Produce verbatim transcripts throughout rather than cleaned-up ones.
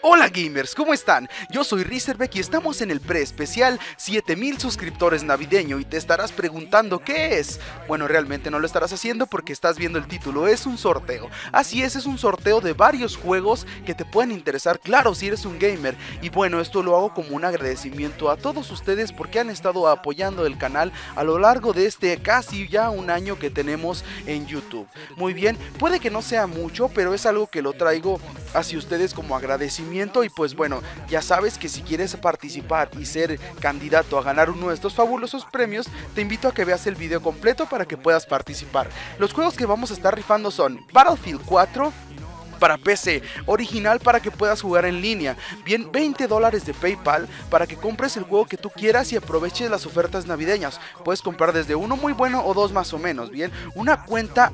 Hola gamers, ¿cómo están? Yo soy Rizerbeck y estamos en el pre-especial siete mil suscriptores navideño y te estarás preguntando ¿qué es? Bueno, realmente no lo estarás haciendo porque estás viendo el título, es un sorteo. Así es, es un sorteo de varios juegos que te pueden interesar, claro, si eres un gamer. Y bueno, esto lo hago como un agradecimiento a todos ustedes porque han estado apoyando el canal a lo largo de este casi ya un año que tenemos en YouTube. Muy bien, puede que no sea mucho, pero es algo que lo traigo hacia ustedes como agradecimiento. Y pues bueno, ya sabes que si quieres participar y ser candidato a ganar uno de estos fabulosos premios, te invito a que veas el video completo para que puedas participar. Los juegos que vamos a estar rifando son Battlefield cuatro para P C, original para que puedas jugar en línea, bien veinte dólares de PayPal para que compres el juego que tú quieras y aproveches las ofertas navideñas. Puedes comprar desde uno muy bueno o dos más o menos, bien, una cuenta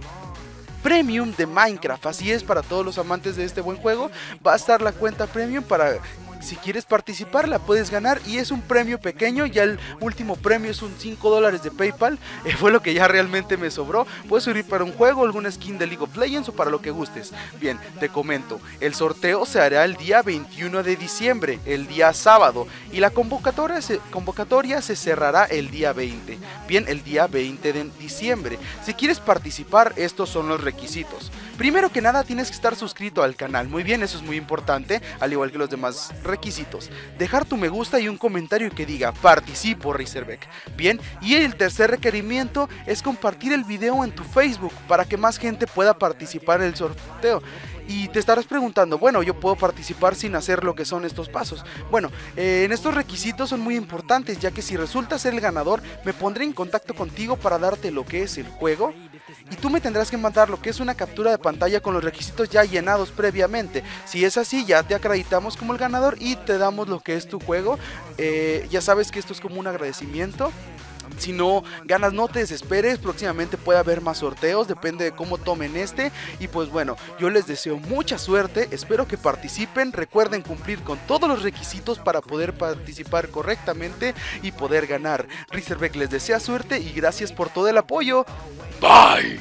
Premium de Minecraft, así es, para todos los amantes de este buen juego va a estar la cuenta Premium para si quieres participar la puedes ganar y es un premio pequeño, ya el último premio es un cinco dólares de PayPal, eh, fue lo que ya realmente me sobró. Puedes subir para un juego, alguna skin de League of Legends o para lo que gustes. Bien, te comento, el sorteo se hará el día veintiuno de diciembre, el día sábado, y la convocatoria se, convocatoria se cerrará el día veinte, bien, el día veinte de diciembre. Si quieres participar, estos son los requisitos. Primero que nada tienes que estar suscrito al canal, muy bien, eso es muy importante, al igual que los demás requisitos. Dejar tu me gusta y un comentario que diga participo Rizerbeck. Bien, y el tercer requerimiento es compartir el video en tu Facebook para que más gente pueda participar en el sorteo. Y te estarás preguntando, bueno, yo puedo participar sin hacer lo que son estos pasos. Bueno, eh, en estos requisitos son muy importantes, ya que si resulta ser el ganador, me pondré en contacto contigo para darte lo que es el juego. Y tú me tendrás que mandar lo que es una captura de pantalla con los requisitos ya llenados previamente. Si es así, ya te acreditamos como el ganador y te damos lo que es tu juego. Eh, ya sabes que esto es como un agradecimiento. Si no ganas, no te desesperes, próximamente puede haber más sorteos, depende de cómo tomen este. Y pues bueno, yo les deseo mucha suerte, espero que participen, recuerden cumplir con todos los requisitos para poder participar correctamente y poder ganar. Rizerbeck les desea suerte y gracias por todo el apoyo. Bye.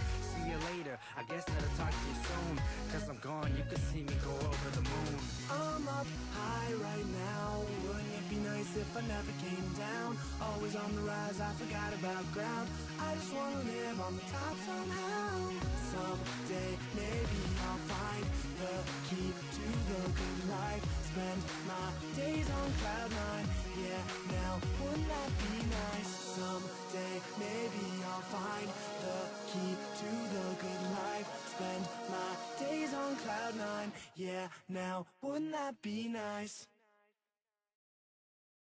If I never came down, always on the rise, I forgot about ground. I just wanna live on the top somehow. Someday, maybe I'll find the key to the good life. Spend my days on cloud nine, yeah, now wouldn't that be nice? Someday, maybe I'll find the key to the good life. Spend my days on cloud nine, yeah, now wouldn't that be nice?